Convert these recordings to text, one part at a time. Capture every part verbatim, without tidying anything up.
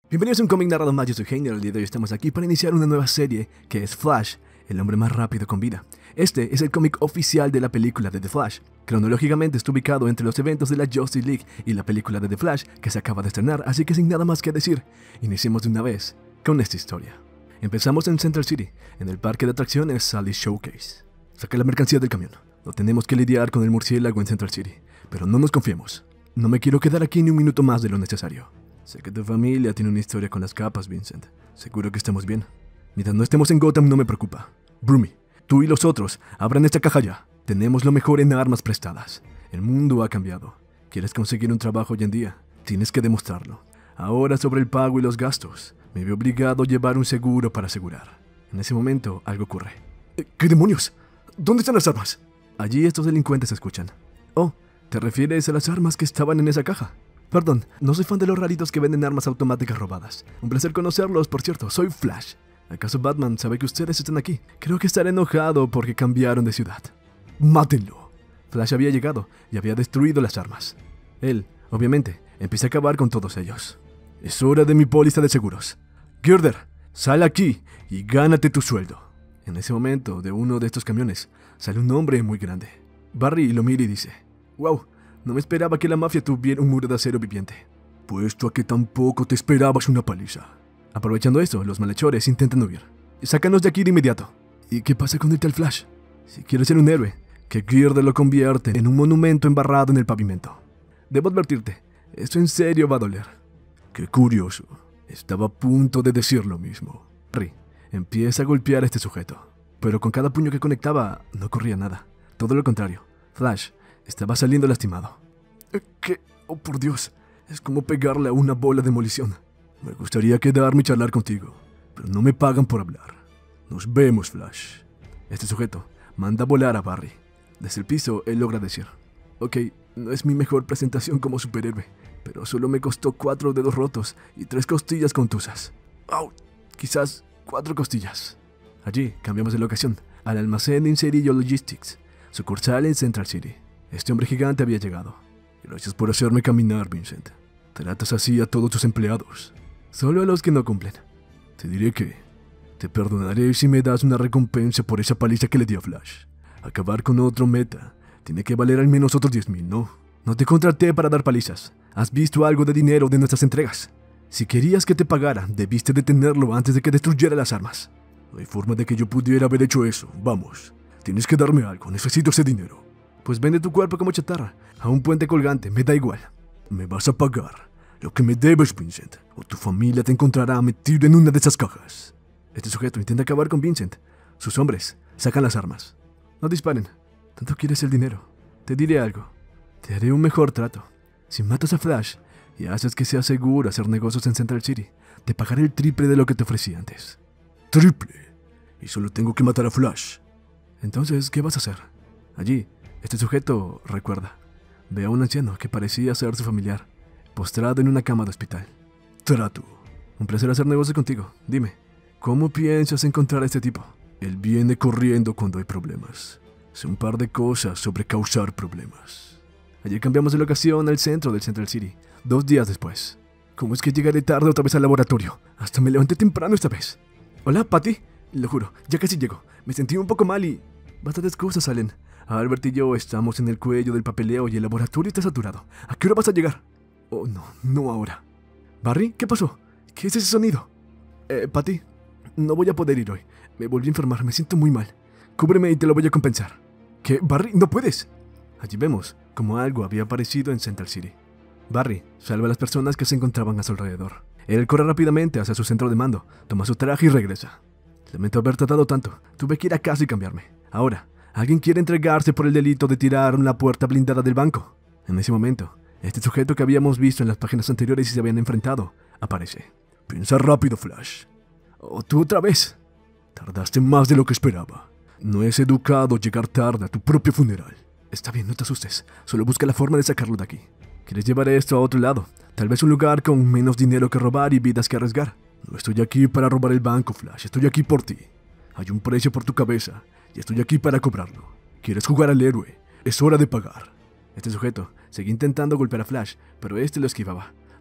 Bienvenidos a un cómic narrado más, yo soy Heiner. El día de hoy estamos aquí para iniciar una nueva serie que es Flash, el hombre más rápido con vida. Este es el cómic oficial de la película de The Flash. Cronológicamente está ubicado entre los eventos de la Justice League y la película de The Flash que se acaba de estrenar, así que sin nada más que decir, iniciemos de una vez con esta historia. Empezamos en Central City, en el parque de atracciones Sally Showcase. Saca la mercancía del camión. No tenemos que lidiar con el murciélago en Central City, pero no nos confiemos. No me quiero quedar aquí ni un minuto más de lo necesario. Sé que tu familia tiene una historia con las capas, Vincent. Seguro que estamos bien. Mientras no estemos en Gotham no me preocupa. Broomy, tú y los otros, abran esta caja ya. Tenemos lo mejor en armas prestadas. El mundo ha cambiado. ¿Quieres conseguir un trabajo hoy en día? Tienes que demostrarlo. Ahora sobre el pago y los gastos. Me veo obligado a llevar un seguro para asegurar. En ese momento, algo ocurre. ¿Qué demonios? ¿Dónde están las armas? Allí estos delincuentes escuchan. Oh, ¿te refieres a las armas que estaban en esa caja? Perdón, no soy fan de los raritos que venden armas automáticas robadas. Un placer conocerlos, por cierto, soy Flash. ¿Acaso Batman sabe que ustedes están aquí? Creo que estará enojado porque cambiaron de ciudad. ¡Mátenlo! Flash había llegado y había destruido las armas. Él, obviamente, empieza a acabar con todos ellos. Es hora de mi póliza de seguros. Girder, sal aquí y gánate tu sueldo. En ese momento, de uno de estos camiones, sale un hombre muy grande. Barry lo mira y dice, wow, no me esperaba que la mafia tuviera un muro de acero viviente. Puesto a que tampoco te esperabas una paliza. Aprovechando esto, los malhechores intentan huir. Sácanos de aquí de inmediato. ¿Y qué pasa con el tal Flash? Si quieres ser un héroe, que Girder lo convierte en un monumento embarrado en el pavimento. Debo advertirte, esto en serio va a doler. Qué curioso. Estaba a punto de decir lo mismo. Barry empieza a golpear a este sujeto, pero con cada puño que conectaba no ocurría nada. Todo lo contrario, Flash estaba saliendo lastimado. ¿Qué? Oh, por Dios. Es como pegarle a una bola de demolición. Me gustaría quedarme y charlar contigo, pero no me pagan por hablar. Nos vemos, Flash. Este sujeto manda a volar a Barry. Desde el piso, él logra decir, ok, no es mi mejor presentación como superhéroe, pero solo me costó cuatro dedos rotos y tres costillas contusas. ¡Au! Quizás cuatro costillas. Allí cambiamos de locación, al almacén de Inserillo Logistics, sucursal en Central City. Este hombre gigante había llegado. Gracias por hacerme caminar, Vincent. Tratas así a todos tus empleados. Solo a los que no cumplen. Te diré que te perdonaré si me das una recompensa por esa paliza que le di a Flash. Acabar con otro meta tiene que valer al menos otros diez mil, ¿no? No te contraté para dar palizas. ¿Has visto algo de dinero de nuestras entregas? Si querías que te pagara, debiste detenerlo antes de que destruyera las armas. No hay forma de que yo pudiera haber hecho eso. Vamos, tienes que darme algo. Necesito ese dinero. Pues vende tu cuerpo como chatarra, a un puente colgante, me da igual. Me vas a pagar lo que me debes, Vincent, o tu familia te encontrará metido en una de esas cajas. Este sujeto intenta acabar con Vincent. Sus hombres sacan las armas. No disparen, tanto quieres el dinero. Te diré algo, te haré un mejor trato. Si matas a Flash y haces que sea seguro hacer negocios en Central City, te pagaré el triple de lo que te ofrecí antes. ¿Triple? Y solo tengo que matar a Flash. Entonces, ¿qué vas a hacer? Allí, este sujeto recuerda. Ve a un anciano que parecía ser su familiar, postrado en una cama de hospital. Trato. Un placer hacer negocio contigo. Dime, ¿cómo piensas encontrar a este tipo? Él viene corriendo cuando hay problemas. Sé un par de cosas sobre causar problemas. Ayer cambiamos de locación al centro del Central City, dos días después. ¿Cómo es que llegaré tarde otra vez al laboratorio? Hasta me levanté temprano esta vez. Hola, Patty. Lo juro, ya casi llego. Me sentí un poco mal y... bastantes cosas salen. Albert y yo estamos en el cuello del papeleo y el laboratorio está saturado. ¿A qué hora vas a llegar? Oh, no, no ahora. ¿Barry? ¿Qué pasó? ¿Qué es ese sonido? Eh, Patty, no voy a poder ir hoy. Me volví a enfermar, me siento muy mal. Cúbreme y te lo voy a compensar. ¿Qué? Barry, no puedes. Allí vemos como algo había aparecido en Central City. Barry salva a las personas que se encontraban a su alrededor. Él corre rápidamente hacia su centro de mando, toma su traje y regresa. Lamento haber tratado tanto. Tuve que ir a casa y cambiarme. Ahora, ¿alguien quiere entregarse por el delito de tirar la puerta blindada del banco? En ese momento, este sujeto que habíamos visto en las páginas anteriores y se habían enfrentado, aparece. Piensa rápido, Flash. Oh, tú otra vez. Tardaste más de lo que esperaba. No es educado llegar tarde a tu propio funeral. Está bien, no te asustes. Solo busca la forma de sacarlo de aquí. ¿Quieres llevar esto a otro lado? Tal vez un lugar con menos dinero que robar y vidas que arriesgar. No estoy aquí para robar el banco, Flash. Estoy aquí por ti. Hay un precio por tu cabeza y estoy aquí para cobrarlo. ¿Quieres jugar al héroe? Es hora de pagar. Este sujeto seguía intentando golpear a Flash, pero este lo esquivaba.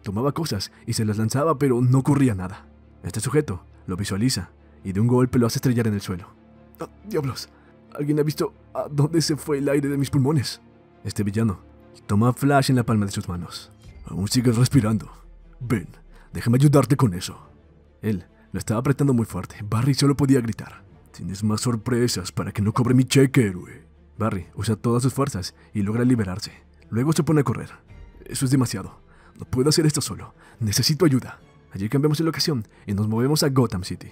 Tomaba cosas y se las lanzaba, pero no ocurría nada. Este sujeto lo visualiza y de un golpe lo hace estrellar en el suelo. ¡Ah, diablos! ¿Alguien ha visto a dónde se fue el aire de mis pulmones? Este villano toma a Flash en la palma de sus manos. Aún sigues respirando. Ven, déjame ayudarte con eso. Él lo estaba apretando muy fuerte. Barry solo podía gritar. Tienes más sorpresas para que no cobre mi cheque, héroe. Barry usa todas sus fuerzas y logra liberarse. Luego se pone a correr. Eso es demasiado. No puedo hacer esto solo. Necesito ayuda. Allí cambiamos de locación y nos movemos a Gotham City.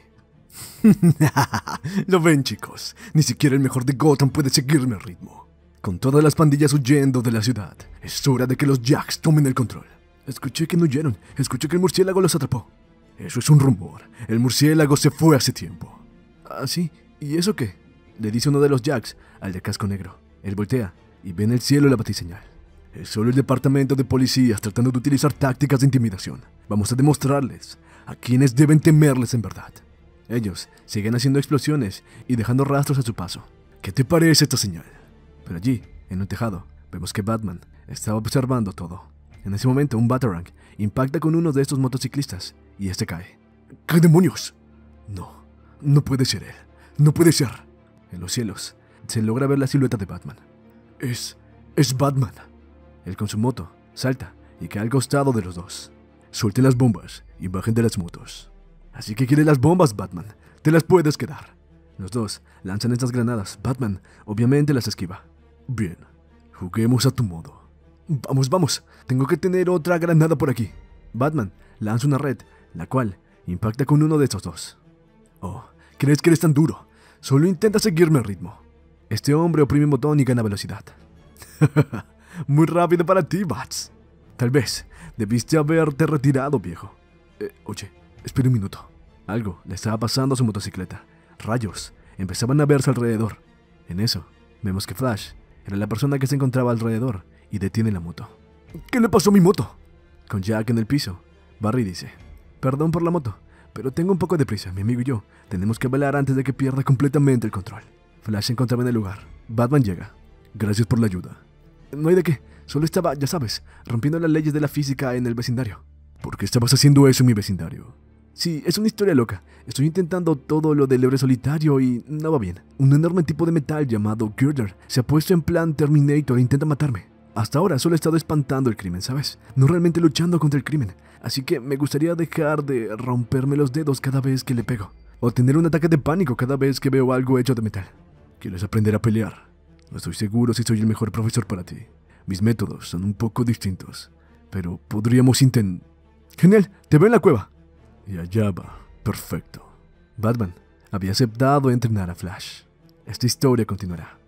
Lo ven, chicos. Ni siquiera el mejor de Gotham puede seguirme al ritmo. Con todas las pandillas huyendo de la ciudad, es hora de que los Jacks tomen el control. Escuché que no huyeron. Escuché que el murciélago los atrapó. Eso es un rumor. El murciélago se fue hace tiempo. ¿Ah, sí? ¿Y eso qué? Le dice uno de los Jacks al de casco negro. Él voltea y ve en el cielo la batiseñal. Es solo el departamento de policías tratando de utilizar tácticas de intimidación. Vamos a demostrarles a quienes deben temerles en verdad. Ellos siguen haciendo explosiones y dejando rastros a su paso. ¿Qué te parece esta señal? Pero allí, en un tejado, vemos que Batman estaba observando todo. En ese momento, un Batarang impacta con uno de estos motociclistas y este cae. ¿Qué demonios? No, no puede ser él. No puede ser. En los cielos, se logra ver la silueta de Batman. Es... es Batman. Él con su moto salta y cae al costado de los dos. Suelten las bombas y bajen de las motos. Así que quieres las bombas, Batman. Te las puedes quedar. Los dos lanzan estas granadas. Batman obviamente las esquiva. Bien, juguemos a tu modo. Vamos, vamos. Tengo que tener otra granada por aquí. Batman lanza una red, la cual impacta con uno de estos dos. Oh, ¿crees que eres tan duro? Solo intenta seguirme al ritmo. Este hombre oprime un botón y gana velocidad. Muy rápido para ti, Bats. Tal vez debiste haberte retirado, viejo. Eh, oye, espera un minuto. Algo le estaba pasando a su motocicleta. Rayos empezaban a verse alrededor. En eso, vemos que Flash era la persona que se encontraba alrededor y detiene la moto. ¿Qué le pasó a mi moto? Con Jack en el piso, Barry dice: perdón por la moto, pero tengo un poco de prisa. Mi amigo y yo tenemos que bailar antes de que pierda completamente el control. Flash se encontraba en el lugar. Batman llega. Gracias por la ayuda. No hay de qué, solo estaba, ya sabes, rompiendo las leyes de la física en el vecindario. ¿Por qué estabas haciendo eso en mi vecindario? Sí, es una historia loca. Estoy intentando todo lo del héroe solitario y no va bien. Un enorme tipo de metal llamado Girder se ha puesto en plan Terminator e intenta matarme. Hasta ahora solo he estado espantando el crimen, ¿sabes? No realmente luchando contra el crimen. Así que me gustaría dejar de romperme los dedos cada vez que le pego. O tener un ataque de pánico cada vez que veo algo hecho de metal. ¿Quieres aprender a pelear? No estoy seguro si soy el mejor profesor para ti. Mis métodos son un poco distintos. Pero podríamos intentar... Genial, te veo en la cueva. Y allá va. Perfecto. Batman había aceptado entrenar a Flash. Esta historia continuará.